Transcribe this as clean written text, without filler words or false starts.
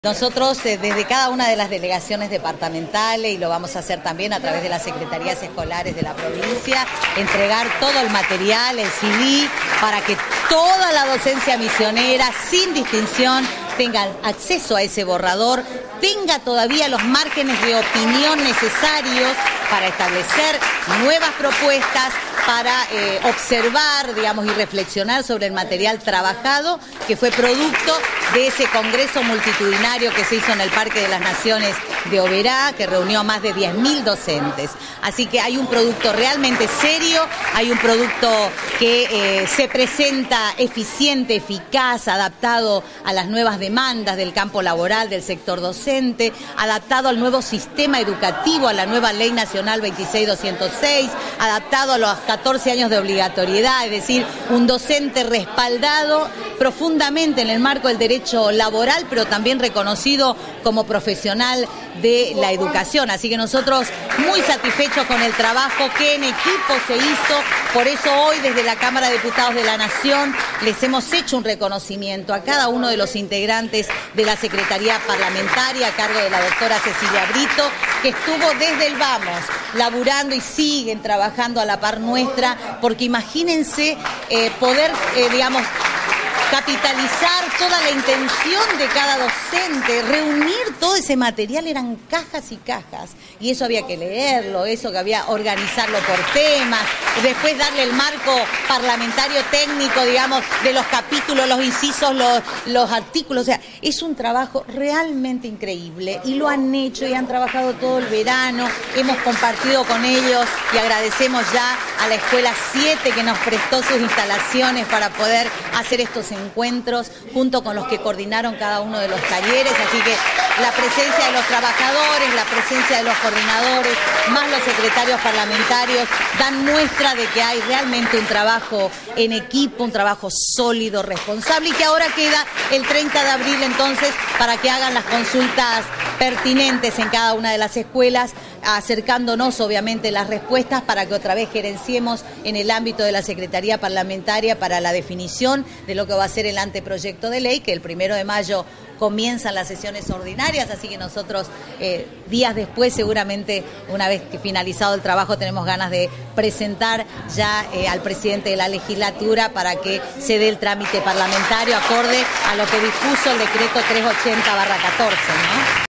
Nosotros desde cada una de las delegaciones departamentales, y lo vamos a hacer también a través de las secretarías escolares de la provincia, entregar todo el material, el CD, para que toda la docencia misionera, sin distinción, tenga acceso a ese borrador, tenga todavía los márgenes de opinión necesarios para establecer nuevas propuestas, para observar, digamos, y reflexionar sobre el material trabajado que fue producto de ese congreso multitudinario que se hizo en el Parque de las Naciones de Oberá, que reunió a más de 10.000 docentes. Así que hay un producto realmente serio, hay un producto que se presenta eficiente, eficaz, adaptado a las nuevas demandas del campo laboral, del sector docente, adaptado al nuevo sistema educativo, a la nueva Ley Nacional 26.206, adaptado a los 14 años de obligatoriedad, es decir, un docente respaldado profundamente en el marco del derecho laboral, pero también reconocido como profesional de la educación. Así que nosotros muy satisfechos con el trabajo que en equipo se hizo. Por eso hoy desde la Cámara de Diputados de la Nación les hemos hecho un reconocimiento a cada uno de los integrantes de la Secretaría Parlamentaria a cargo de la doctora Cecilia Brito, que estuvo desde el vamos laburando y siguen trabajando a la par nuestra, porque imagínense poder, digamos, capitalizar toda la intención de cada docente, reunir todo ese material, eran cajas y cajas, y eso había que leerlo, eso que había que organizarlo por temas, después darle el marco parlamentario técnico, digamos, de los capítulos, los incisos, los artículos, o sea, es un trabajo realmente increíble, y lo han hecho y han trabajado todo el verano, hemos compartido con ellos, y agradecemos ya a la Escuela 7 que nos prestó sus instalaciones para poder hacer estos encuentros junto con los que coordinaron cada uno de los talleres, así que la presencia de los trabajadores, la presencia de los coordinadores, más los secretarios parlamentarios, dan muestra de que hay realmente un trabajo en equipo, un trabajo sólido, responsable, y que ahora queda el 30 de abril entonces para que hagan las consultas pertinentes en cada una de las escuelas, acercándonos obviamente las respuestas para que otra vez gerenciemos en el ámbito de la Secretaría Parlamentaria para la definición de lo que va a ser el anteproyecto de ley, que el 1 de mayo comienzan las sesiones ordinarias, así que nosotros días después, seguramente una vez que finalizado el trabajo, tenemos ganas de presentar ya al presidente de la legislatura para que se dé el trámite parlamentario acorde a lo que dispuso el decreto 380/14, ¿no?